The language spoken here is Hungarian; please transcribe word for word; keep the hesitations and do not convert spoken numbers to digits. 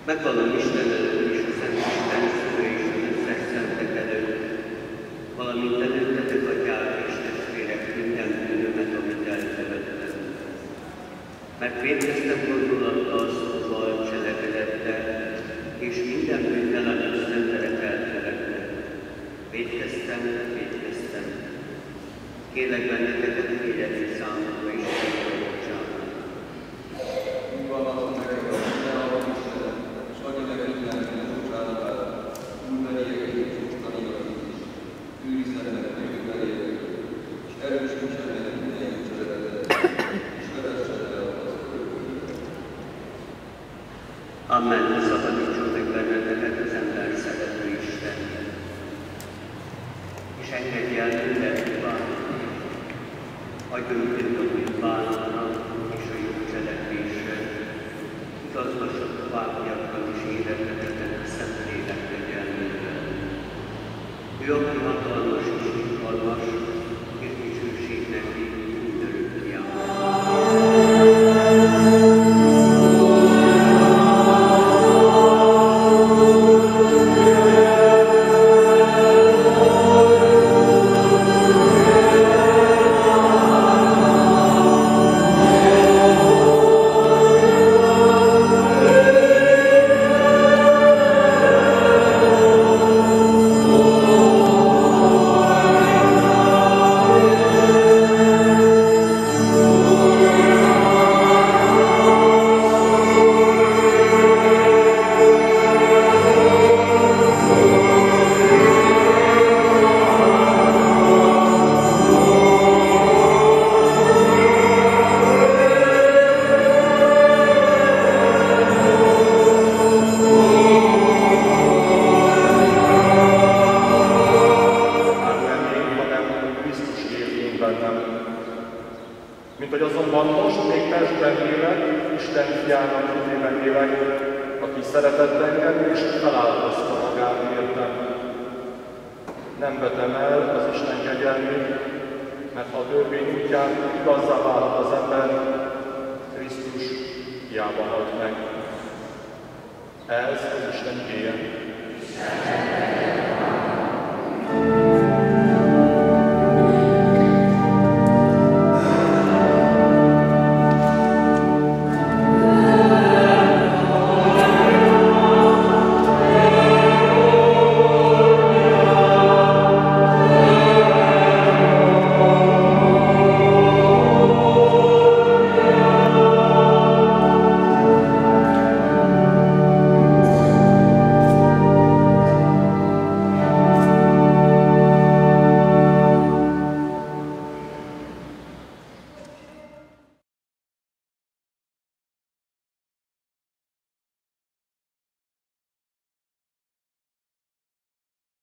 Megvallom Isten előtt és a Szent Isten szülő és az összes szentek előtt, valamint előttetek atyák és testvérek minden bűnömet, amit elkövettem. Mert vétkeztem gondolattal, szóval, cselekedettel, és minden bűnnel, amit az emberek elkövetnek. Vétkeztem, vétkeztem. Kérlek benneteket, kérjetek számomra is, hogy bocsánat. Úgy van azon neked a mindenhallat Istenet, és adja meg mindenkinek bocsánatát, újbeliek és mostaniak is. Őrizzen meg jövőbeliek, és erősítsen meg minden jó cselekedet, és vezessen el az örökségbe. Amen. Szabadítson meg benneteket az ember szerető Isten. És engedj el mindent bánatni. Adj őket a bűnbánatnak és a jó cselekvésre. Igazgassak továbbiakban is életeteket a Szentlélek kegyelmével. Ő, aki hatalmas és irgalmas, és dicsőség neki mindörökké. Mint hogy azonban most még testben élek, Isten fiának hitében élek, aki szeretett engem és feláldozta magát értem. Nem vetem el az Isten kegyelmét, mert ha a törvény útján igazzá válhat az ember, Krisztus hiába halt meg. Ez az Isten igéje.